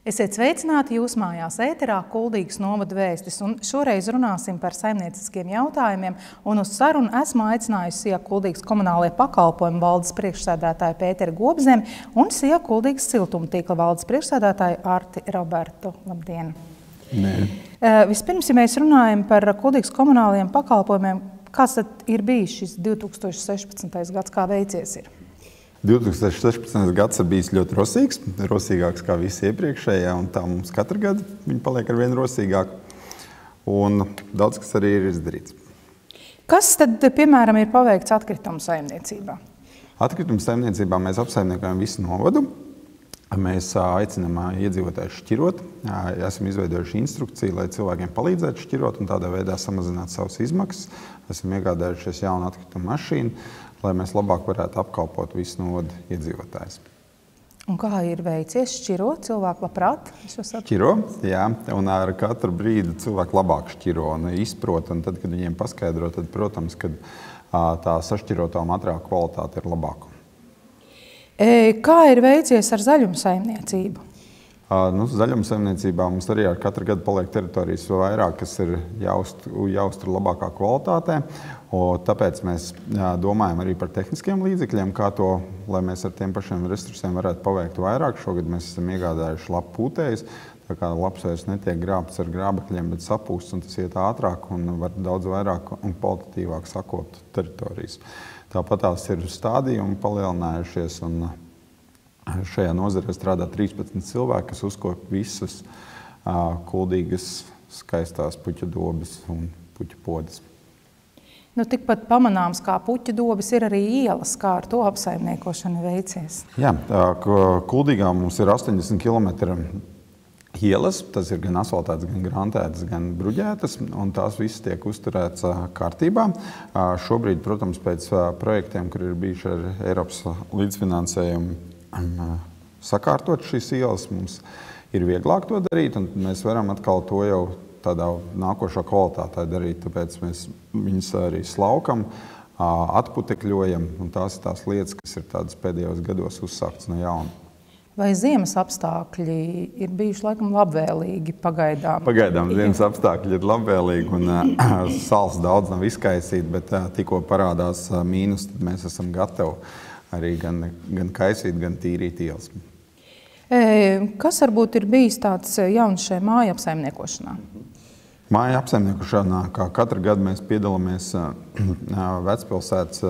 Esiet sveicināti jūsu mājās ēterā Kuldīgas novada vēstis, un šoreiz runāsim par saimnieciskiem jautājumiem, un uz sarunu esmu aicinājusi SIA Kuldīgas komunālajie pakalpojumi valdes priekšsēdētāju Pēteri Gobzemi un SIA Kuldīgas siltumtīkla valdes priekšsēdētāju Arti Robertu. Labdien! Vispirms, ja mēs runājam par Kuldīgas komunālajiem pakalpojumiem, kāds tad ir bijis šis 2016. gads, kā veicies ir? 2016. gads ir bijis ļoti rosīgs, rosīgāks kā visi iepriekšējie, un tā mums katru gadu viņi paliek ar vien rosīgāk, un daudz kas arī ir izdarīts. Kas tad, piemēram, ir paveikts atkritumu saimniecībā? Atkritumu saimniecībā mēs apsaimniekojam visu novadu. Mēs aicinām iedzīvotājus šķirot, esam izveidojuši instrukciju, lai cilvēkiem palīdzētu šķirot un tādā veidā samazināt savas izmaksas. Esam iegādājušies jaunu atkritumu mašīnu, lai mēs labāk varētu apkalpot visu novadu iedzīvotājus. Un kā ir veicies šķirot? Cilvēki labprāt? Šķiro, jā, un ar katru brīdi cilvēki labāk šķiro un izprot, un tad, kad viņiem paskaidro, tad, protams, kad tā sašķirotā materiāla kvalitāte ir labāka. Kā ir veicies ar zaļumu saimniecību? Zaļuma saimniecībā mums arī ar katru gadu paliek teritorijas vairāk, kas ir jāuztur labākā kvalitātē. Tāpēc mēs domājam arī par tehniskiem līdzekļiem, kā to, lai mēs ar tiem pašiem resursiem varētu paveikt vairāk. Šogad mēs esam iegādājuši lapu pūtējus, tā kā labs vairs netiek grābts ar grābekļiem, bet sapūsts, un tas iet ātrāk un var daudz vairāk un kvalitatīvāk sakopt teritorijas. Tāpat tās ir stādījumi palielinājušies, un šajā nozarē strādā 13 cilvēki, kas uzkop visas Kuldīgas skaistās puķu dobes un puķu podas. Tikpat pamanāms kā puķu dobes ir arī ielas, kā ar to apsaimniekošanu veicies. Jā, Kuldīgā mums ir 80 km ielas, tas ir gan asfaltētas, gan grantētas, gan bruģētas, un tās visas tiek uzturētas kārtībā. Šobrīd, protams, pēc projektiem, kur ir bijuši ar Eiropas līdzfinansējumu sakārtot šīs ielas, mums ir vieglāk to darīt, un mēs varam atkal to jau tādā nākošā kvalitātē darīt, tāpēc mēs viņus arī slaukam, atputekļojam, un tās ir tās lietas, kas ir tādas pēdējos gados uzsāktas no jauna. Vai ziemas apstākļi ir bijuši laikam labvēlīgi pagaidām? Pagaidām ziemas apstākļi ir labvēlīgi, un sals daudz nav izkaisīt, bet tikko parādās mīnus, tad mēs esam gatavi arī gan kaisīt, gan tīrīt ielas. Kas varbūt ir bijis tāds jauns šajā māju apsaimniekošanā? Māju apsaimniekošanā, kā katru gadu mēs piedalāmies Vecpilsētas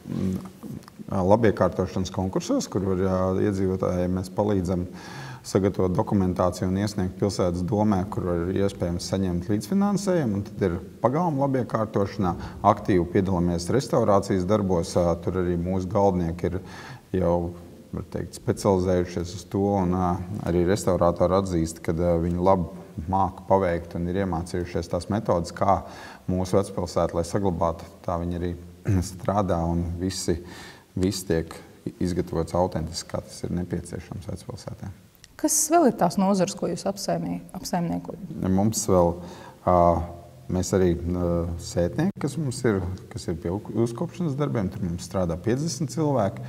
labiekārtošanas konkursos, kur iedzīvotājiem mēs palīdzam sagatavot dokumentāciju un iesniegt pilsētas domē, kur ir iespējams saņemt līdzfinansējumu. Un tad ir pagalma labiekārtošanā, aktīvi piedalāmies restaurācijas darbos. Tur arī mūsu galvenieki ir jau, var teikt, specializējušies uz to, un arī restaurātori atzīst, ka viņi labi māka paveikt un ir iemācījušies tās metodas, kā mūsu Vecpilsēta, lai saglabātu, tā viņi arī strādā, un viss tiek izgatavots autentiski, kā tas ir nepieciešams Vecpilsētā. Kas vēl ir tās nozares, ko jūs apsaimniekojat? Mums vēl, mēs arī sētnieki, kas ir pie uzkopšanas darbiem, tur mums strādā 50 cilvēki.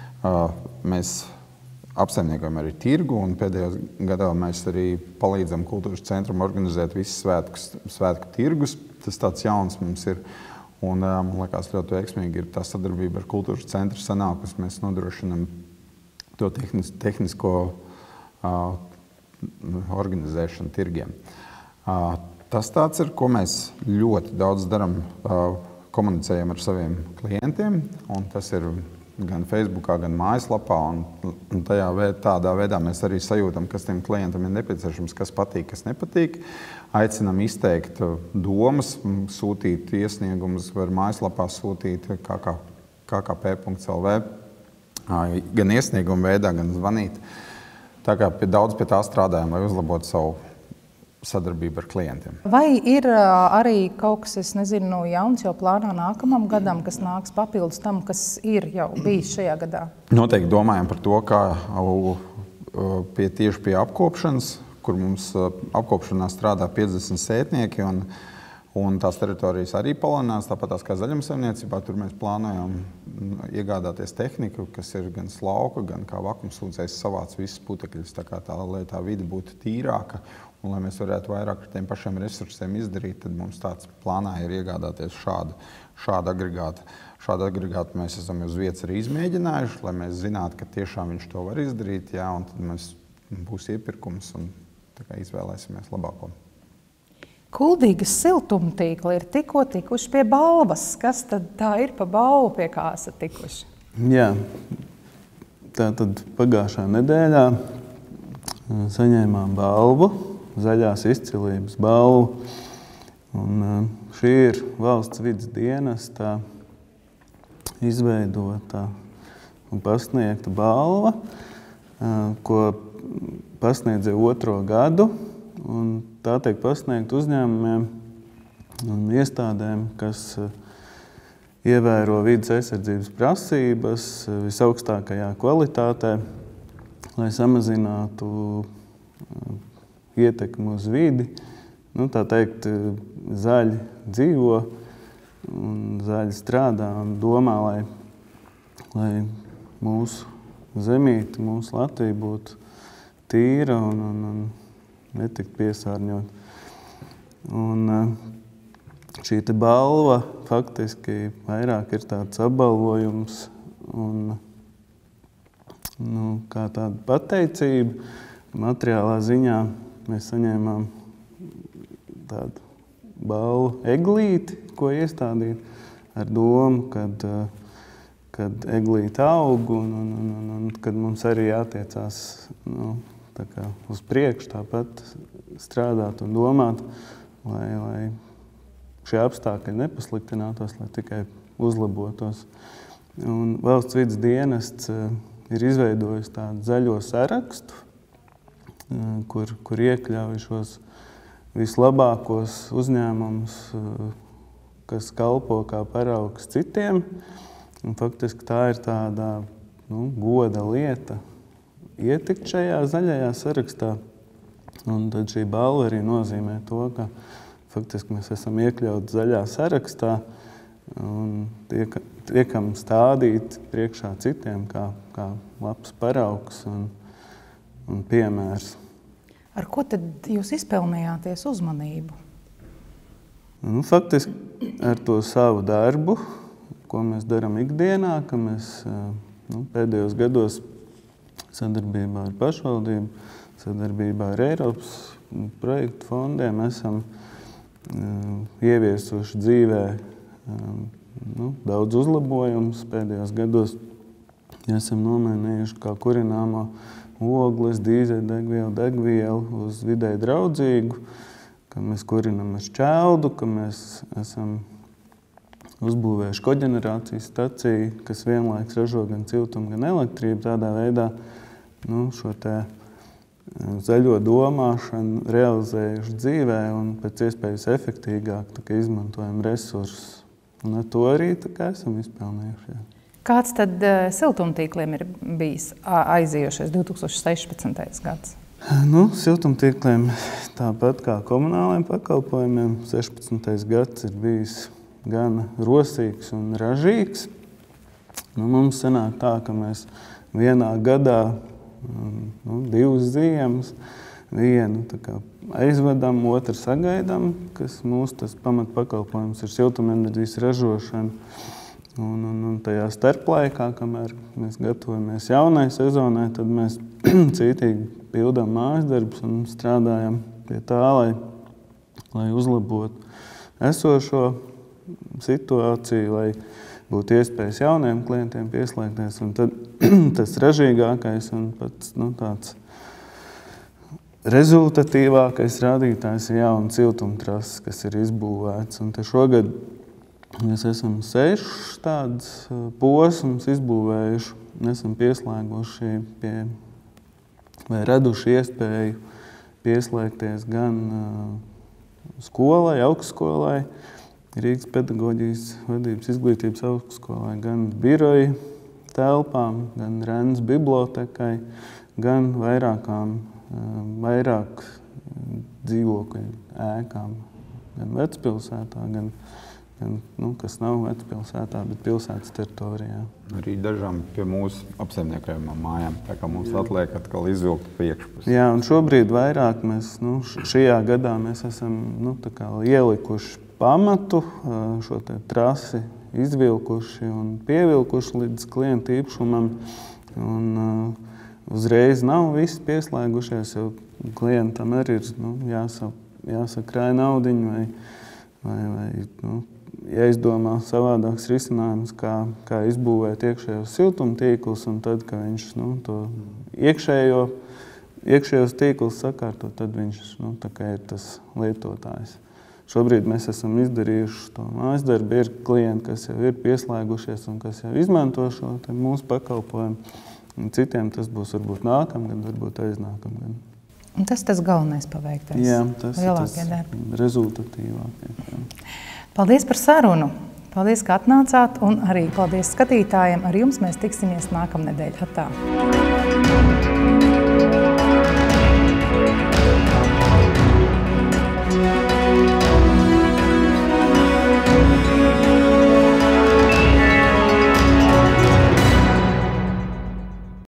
Mēs apsaimniekojam arī tirgu, un pēdējos gadā mēs arī palīdzam kultūras centram organizēt visus svētku tirgus. Tas tāds jauns mums ir. Un, man liekas, ļoti veiksmīgi ir tā sadarbība ar kultūras centru sanākusi. Mēs nodrošinam to tehnisko organizēšanu tirgiem. Tas tāds ir, ko mēs ļoti daudz daram, komunicējam ar saviem klientiem, un tas ir gan Facebookā, gan mājaslapā, un tādā veidā mēs arī sajūtam, kas tiem klientam ir nepieciešams, kas patīk, kas nepatīk. Aicinam izteikt domas, sūtīt iesniegumus, var mājaslapā sūtīt kkp.lv, gan iesniegumu veidā, gan zvanīt. Tā kā daudz pie tā strādājam, lai uzlabotu savu sadarbību ar klientiem. Vai ir arī kaut kas, jauns jau plānā nākamam gadam, kas nāks papildus tam, kas ir jau bijis šajā gadā? Noteikti domājam par to, kā tieši pie apkopšanas, kur mums apkopšanā strādā 50 sētnieki, Un tās teritorijas arī palielinās, tāpat kā zaļumsaimniecībā. Tur mēs plānojam iegādāties tehniku, kas ir gan slauka, gan kā vakumsūdzējs savāc visas putekļus, lai tā vide būtu tīrāka. Un, lai mēs varētu vairāk ar tiem pašiem resursiem izdarīt, tad mums tāds plānā ir iegādāties šādu agregātu. Šādu agregātu mēs esam uz vietas arī izmēģinājuši, lai mēs zinātu, ka tiešām viņš to var izdarīt, jā, un tad mums būs iepirkums un izvēlēsimies labāko. Kuldīgas siltumtīkli ir tikko tikuši pie balvas. Kas tad tā ir pa balvu, pie kā esat tikuši? Jā, tā tad pagājušā nedēļā saņēmām balvu, zaļās izcilības balvu. Un šī ir valsts vides dienesta izveidota un pasniegta balva, ko pasniedz jau 2. gadu. Un tā tiek pasniegta uzņēmumiem un iestādēm, kas ievēro vides aizsardzības prasības visaugstākajā kvalitātē, lai samazinātu ietekmi uz vidi. Tā teikt, zaļi dzīvo un zaļi strādā un domā, lai mūsu zemīte, mūsu Latvija būtu tīra un netikt piesārņot. Un šī te balva faktiski vairāk ir tāds apbalvojums un kā tāda pateicība. Materiālā ziņā mēs saņēmām tādu balvu eglīti, ko iestādīt ar domu, kad eglīti aug un kad mums arī jātiecās uz priekšu, tāpat strādāt un domāt, lai šie apstākļi nepasliktinātos, lai tikai uzlabotos. Un valsts vides dienests ir izveidojis tādu zaļo sarakstu, kur iekļauj šos vislabākos uzņēmumus, kas kalpo kā paraugs citiem. Un faktiski tā ir tāda goda lieta ietikt šajā zaļajā sarakstā. Un tad šī balva arī nozīmē to, ka faktiski mēs esam iekļauti zaļā sarakstā un tiekam stādīt priekšā citiem kā labs paraugs un piemērs. Ar ko tad jūs izpelnījāties uzmanību? Faktiski ar to savu darbu, ko mēs darām ikdienā, ka mēs pēdējos gados sadarbībā ar pašvaldību, sadarbībā ar Eiropas projektu fondiem esam ieviesuši dzīvē daudz uzlabojumus. Pēdējos gados esam nomainījuši kā kurināmo ogles, dīzeļdegvielu, degvielu uz videi draudzīgu, ka mēs kurinam ar šķeldu, ka mēs esam uzbūvējuši koģenerācijas staciju, kas vienlaiks ražo gan siltumu, gan elektrību. Tādā veidā šo te zaļo domāšanu realizējuši dzīvē un pēc iespējas efektīgāk izmantojam resursus. Un ar to arī esam izpelnījuši. Kāds tad siltumtīkliem ir bijis aiziejušais 2016. gads? Siltumtīkliem tāpat kā komunāliem pakalpojumiem 16. gads ir bijis gan rosīgs un ražīgs. Mums sanāk tā, ka mēs vienā gadā 2 ziemas, vienu aizvedam, otru sagaidām, kas mūsu tas pamatpakalpojums ir siltumenerģijas ražošana. Un tajā starplaikā, kamēr mēs gatavojamies jaunai sezonai, tad mēs cītīgi pildām mājas darbus un strādājam pie tā, lai uzlabotu esošo situāciju, lai būtu iespējas jauniem klientiem pieslēgties. Un tad tas ražīgākais un pats tāds rezultatīvākais rādītājs ir jauna siltumtrases, kas ir izbūvēts. Un te šogad mēs esam 6 tādas posmus izbūvējuši. Esam pieslēguši vai raduši iespēju pieslēgties gan skolai, augstskolai, Rīgas pedagoģijas vadības izglītības augstskolai, gan biroja telpām, gan Rennes bibliotekai, gan vairāk dzīvokļu ēkām gan vecpilsētā, gan kas nav vecpilsētā, bet pilsētas teritorijā. Arī dažām pie mūsu apsaimniekojumām mājām, tā kā mums atliek atkal izvilkt priekšpusi. Jā, un šobrīd vairāk mēs, šajā gadā mēs esam tā kā ielikuši pamatu, šo te trasi izvilkuši un pievilkuši līdz klienta īpašumam. Un uzreiz nav visi pieslēgušies, jo klientam arī ir jāsakrāj naudiņu vai jāizdomā savādāks risinājums, kā izbūvēt iekšējos siltumtīklus, un tad, kad viņš to iekšējos tīklus sakārto, tad viņš tā kā ir tas lietotājs. Šobrīd mēs esam izdarījuši to mājasdarbu, ir klienti, kas jau ir pieslēgušies un kas jau izmanto šo mūsu pakalpojumu. Citiem tas būs varbūt nākamgad, varbūt aiznākamgad. Un tas galvenais paveiktais. Jā, tas ir tas rezultatīvākais. Jā. Paldies par sarunu! Paldies, ka atnācāt, un arī paldies skatītājiem. Ar jums mēs tiksimies nākamnedēļ. Atā!